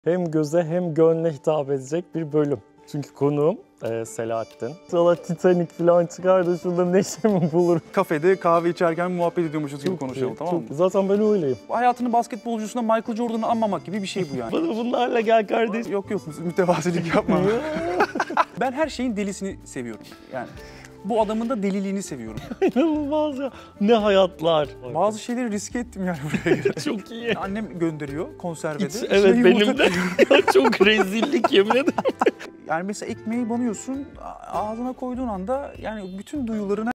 Hem göze hem gönle hitap edecek bir bölüm. Çünkü konuğum Selahattin. Valla Titanic falan çıkar da şurada neşemi bulur. Kafede kahve içerken muhabbet ediyormuşuz gibi konuşalım, tamam mı? Zaten ben öyleyim. Hayatının basketbolcusunda Michael Jordan'ı anmamak gibi bir şey bu yani. Bana bunlarla gel kardeş. Yok mütevazilik yapma. Ben her şeyin delisini seviyorum yani. Bu adamın da deliliğini seviyorum. İnanılmaz ya. Ne hayatlar. Bazı şeyleri riske ettim yani buraya göre. Çok iyi. Annem gönderiyor konservede. Evet benim de. Çok rezillik yemin ederim. Yani mesela ekmeği banıyorsun, ağzına koyduğun anda yani bütün duyularına